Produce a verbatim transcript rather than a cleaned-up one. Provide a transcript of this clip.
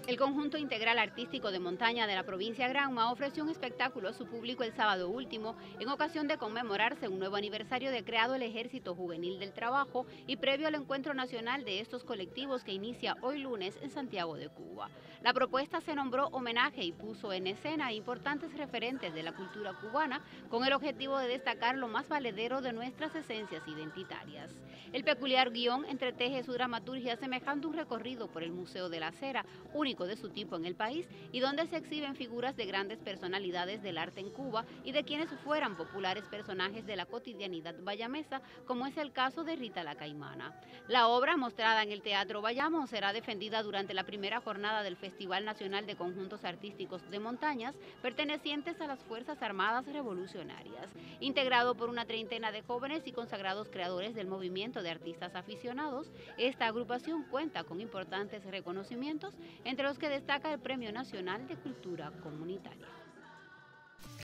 El conjunto integral artístico de montaña de la provincia de Granma ofreció un espectáculo a su público el sábado último en ocasión de conmemorarse un nuevo aniversario de creado el Ejército Juvenil del Trabajo y previo al encuentro nacional de estos colectivos que inicia hoy lunes en Santiago de Cuba. La propuesta se nombró homenaje y puso en escena importantes referentes de la cultura cubana con el objetivo de destacar lo más valedero de nuestras esencias identitarias. El peculiar guión entreteje su dramaturgia semejando un recorrido por el Museo de la Cera, único de su tipo en el país y donde se exhiben figuras de grandes personalidades del arte en Cuba y de quienes fueran populares personajes de la cotidianidad bayamesa, como es el caso de Rita la Caimana. La obra, mostrada en el Teatro Bayamo, será defendida durante la primera jornada del Festival Nacional de Conjuntos Artísticos de Montañas, pertenecientes a las Fuerzas Armadas Revolucionarias. Integrado por una treintena de jóvenes y consagrados creadores del movimiento de artistas aficionados, esta agrupación cuenta con importantes reconocimientos, entre los que destaca el Premio Nacional de Cultura Comunitaria.